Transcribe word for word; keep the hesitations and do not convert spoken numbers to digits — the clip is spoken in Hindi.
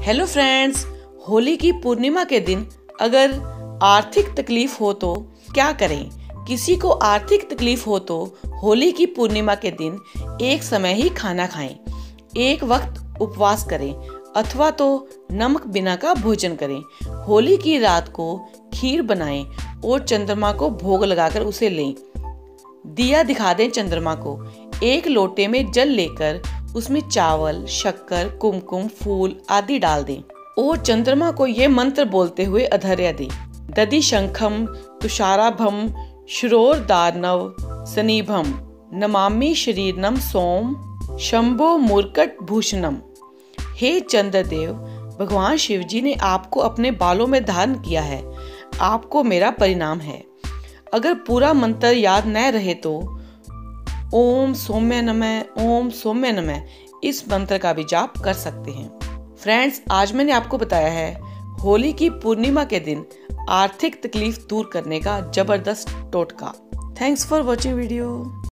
हेलो फ्रेंड्स, होली की पूर्णिमा के दिन अगर आर्थिक तकलीफ हो तो क्या करें? किसी को आर्थिक तकलीफ हो तो होली की पूर्णिमा के दिन एक समय ही खाना खाएं, एक वक्त उपवास करें अथवा तो नमक बिना का भोजन करें। होली की रात को खीर बनाएं और चंद्रमा को भोग लगाकर उसे लें। दिया दिखा दें चंद्रमा को। एक लोटे में जल लेकर उसमें चावल, शक्कर, कुमकुम, फूल आदि डाल दें और चंद्रमा को ये मंत्र बोलते हुए अधर्य दें। दधि शंखम तुषाराभम श्रोरदानव सनीभम नमामि शरीरनम सोम शंभो मूर्कट भूषणम। हे चंद्रदेव, भगवान शिव जी ने आपको अपने बालों में धारण किया है, आपको मेरा परिणाम है। अगर पूरा मंत्र याद न रहे तो ओम सौम्य नमः, ओम सौम्य नमः इस मंत्र का भी जाप कर सकते हैं। फ्रेंड्स, आज मैंने आपको बताया है होली की पूर्णिमा के दिन आर्थिक तकलीफ दूर करने का जबरदस्त टोटका। Thanks for watching video.